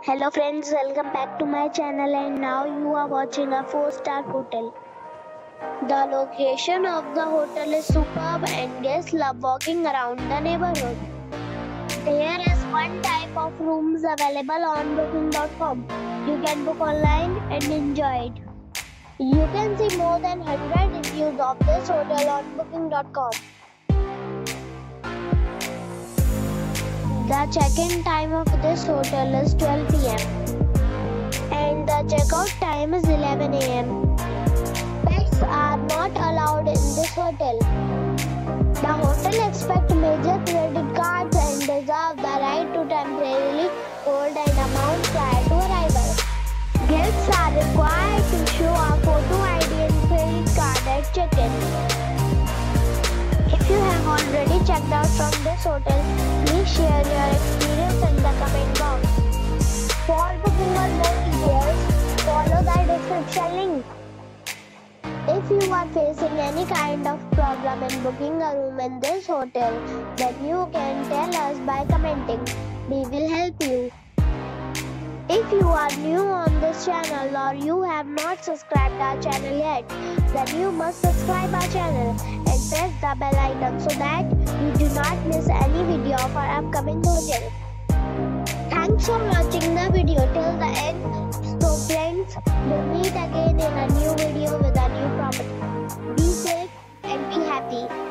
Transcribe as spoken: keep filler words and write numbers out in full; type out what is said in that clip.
Hello friends, welcome back to my channel, and now you are watching a four star hotel. The location of the hotel is superb and guests love walking around the neighborhood. There is one type of rooms available on booking dot com. You can book online and enjoy it. You can see more than one hundred reviews of this hotel on booking dot com. The check-in time of this hotel is twelve p m and the check-out time is eleven a m Pets are not allowed in this hotel. The hotel accepts major credit cards and reserves the right to temporarily hold an amount prior to arrival. Guests are required to show a photo I D and credit card at check-in. If you have already checked out from this hotel, please share your experience in the comment box. For booking or more details, follow the description link. If you are facing any kind of problem in booking a room in this hotel, then you can tell us by commenting. We will help you. If you are new on this channel or you have not subscribed our channel yet, then you must subscribe our channel and press the bell icon so that you do not miss any video of our upcoming hotel. Thanks for watching the video till the end. So friends, we'll meet again in a new video with a new property. Be safe and be happy.